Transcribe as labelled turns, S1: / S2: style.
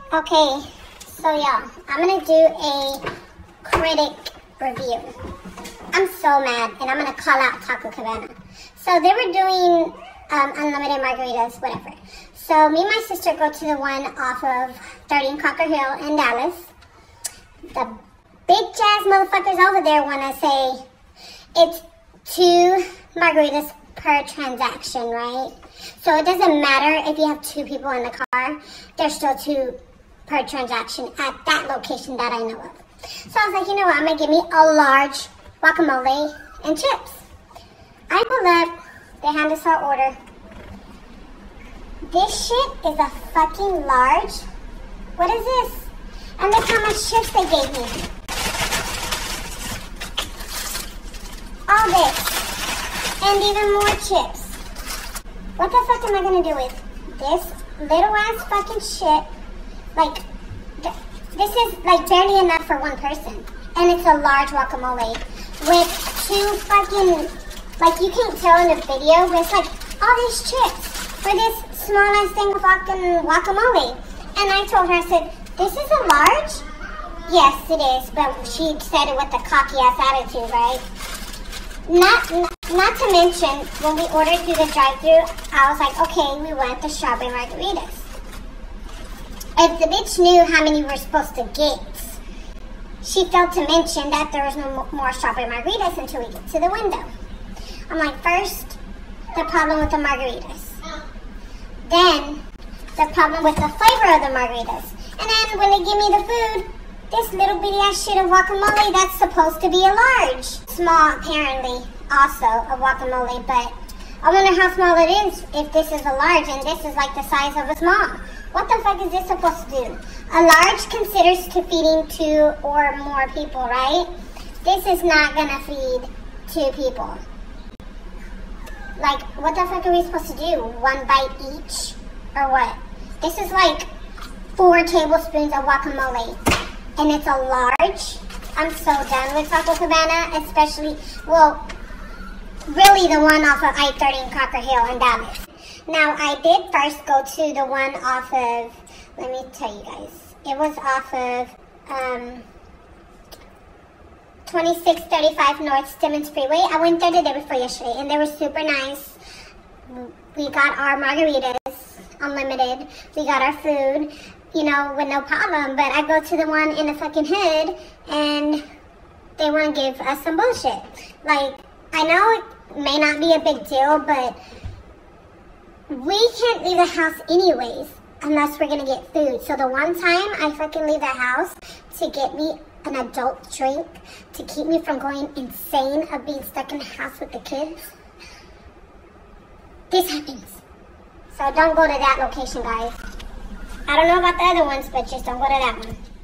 S1: Okay, so y'all, I'm gonna do a critic review. I'm so mad, and I'm gonna call out Taco Cabana. So they were doing unlimited margaritas, whatever. So me and my sister go to the one off of 13 Crocker Hill in Dallas. The big jazz motherfuckers over there wanna say it's 2 margaritas per transaction, right? So it doesn't matter if you have 2 people in the car, there's still 2 per transaction at that location that I know of. So I was like, you know what, I'm gonna give me a large guacamole and chips. I pull up, they hand us our order. This shit is a fucking large. What is this? And look how much chips they gave me. All this. And even more chips. What the fuck am I gonna do with this little ass fucking shit? Like, this is like barely enough for one person. And it's a large guacamole with 2 fucking, like you can't tell in the video, but it's like all these chips for this small ass thing of fucking guacamole. And I told her, I said, this is a large? Yes, it is, but she said it with a cocky ass attitude, right? Not to mention, when we ordered through the drive-thru, I was like, okay, we want the strawberry margaritas. If the bitch knew how many we're supposed to get, she failed to mention that there was no more strawberry margaritas until we get to the window. I'm like, first, the problem with the margaritas. Then, the problem with the flavor of the margaritas. And then when they give me the food, this little bitty ass shit of guacamole that's supposed to be a large. Small, apparently, also, a guacamole, but I wonder how small it is if this is a large and this is like the size of a small. What the fuck is this supposed to do? A large considers to feeding 2 or more people, right? This is not gonna feed 2 people. Like, what the fuck are we supposed to do? 1 bite each? Or what? This is like 4 tablespoons of guacamole. And it's a large. I'm so done with Taco Cabana, especially, well, really the one off of I-30 Crocker Hill in Dallas. Now, I did first go to the one off of, let me tell you guys, it was off of 2635 North Stemmons Freeway. I went there the day before yesterday, and they were super nice. We got our margaritas, unlimited. We got our food, you know, with no problem. But I go to the one in the fucking hood, and they want to give us some bullshit. Like, I know it may not be a big deal, but we can't leave the house anyways unless we're gonna get food. So the one time I fucking leave the house to get me an adult drink to keep me from going insane of being stuck in the house with the kids, this happens. So don't go to that location, guys. I don't know about the other ones, but just don't go to that one.